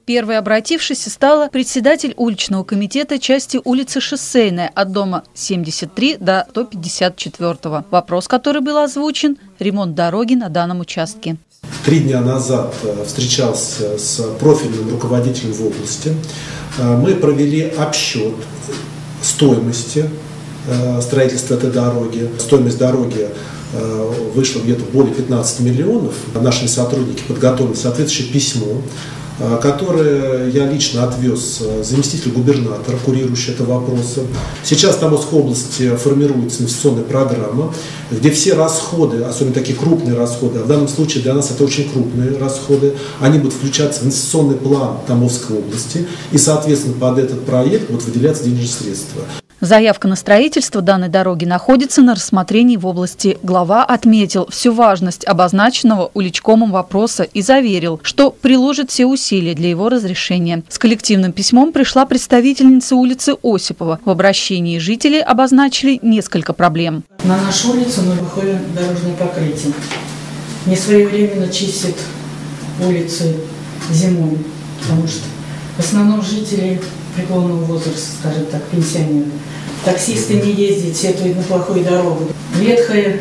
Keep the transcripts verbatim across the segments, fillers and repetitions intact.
Первой обратившейся стала председатель уличного комитета части улицы Шоссейная от дома семьдесят три до сто пятьдесят четвёртого. Вопрос, который был озвучен – ремонт дороги на данном участке. Три дня назад встречался с профильным руководителем в области. Мы провели обсчет стоимости строительства этой дороги. Стоимость дороги вышла где-то более пятнадцати миллионов. Наши сотрудники подготовили соответствующее письмо, которое я лично отвез заместителю губернатора, курирующего это вопросы. Сейчас в Тамбовской области формируется инвестиционная программа, где все расходы, особенно такие крупные расходы, а в данном случае для нас это очень крупные расходы, они будут включаться в инвестиционный план Тамбовской области, и, соответственно, под этот проект будут выделяться денежные средства. Заявка на строительство данной дороги находится на рассмотрении в области. Глава отметил всю важность обозначенного уличкомом вопроса и заверил, что приложит все усилия для его разрешения. С коллективным письмом пришла представительница улицы Осипова. В обращении жители обозначили несколько проблем. На нашу улицу мы выходим дорожное покрытие. Несвоевременно чистят улицы зимой, потому что в основном жители преклонного возраста, скажем так, пенсионеры. Таксисты не ездят, сетуют на плохую дорогу. Ветхое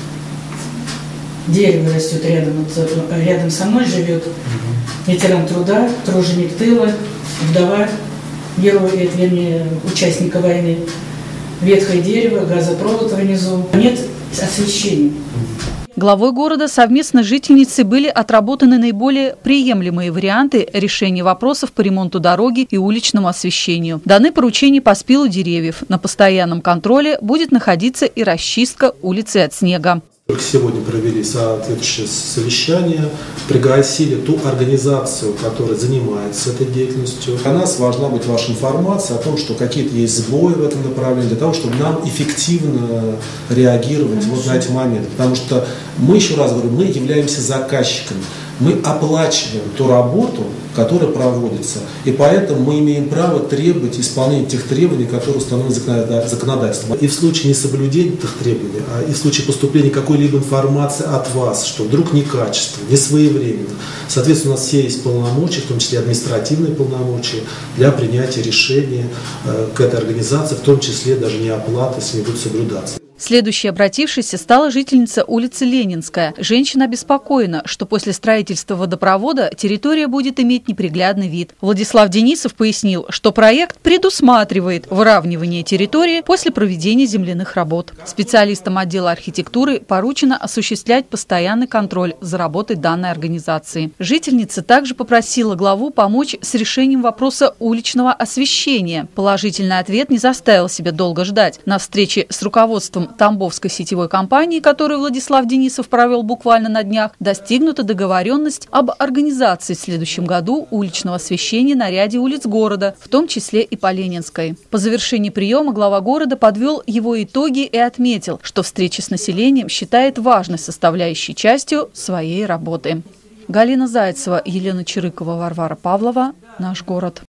дерево растет рядом, рядом со мной живет ветеран труда, труженик тыла, вдова героя, вернее, участника войны. Ветхое дерево, газопровод внизу. Нет освещения. Главой города совместно с жительницей были отработаны наиболее приемлемые варианты решения вопросов по ремонту дороги и уличному освещению. Даны поручения по спилу деревьев. На постоянном контроле будет находиться и расчистка улицы от снега. Только сегодня провели соответствующее совещание, пригласили ту организацию, которая занимается этой деятельностью. Для нас должна быть ваша информация о том, что какие-то есть сбои в этом направлении, для того, чтобы нам эффективно реагировать вот на эти моменты. Потому что мы, еще раз говорю, мы являемся заказчиками. Мы оплачиваем ту работу, которая проводится, и поэтому мы имеем право требовать исполнения тех требований, которые установлены законодательством. И в случае несоблюдения этих требований, а и в случае поступления какой-либо информации от вас, что вдруг некачественно, несвоевременно, соответственно, у нас все есть полномочия, в том числе административные полномочия, для принятия решения э, к этой организации, в том числе даже не оплаты, если не будет соблюдаться. Следующей обратившейся стала жительница улицы Ленинская. Женщина обеспокоена, что после строительства водопровода территория будет иметь неприглядный вид. Владислав Денисов пояснил, что проект предусматривает выравнивание территории после проведения земляных работ. Специалистам отдела архитектуры поручено осуществлять постоянный контроль за работой данной организации. Жительница также попросила главу помочь с решением вопроса уличного освещения. Положительный ответ не заставил себя долго ждать. На встрече с руководством Тамбовской сетевой компании, которую Владислав Денисов провел буквально на днях, достигнута договоренность об организации в следующем году уличного освещения на ряде улиц города, в том числе и по Ленинской. По завершении приема глава города подвел его итоги и отметил, что встреча с населением считает важной составляющей частью своей работы. Галина Зайцева, Елена Чирыкова, Варвара Павлова. Наш город.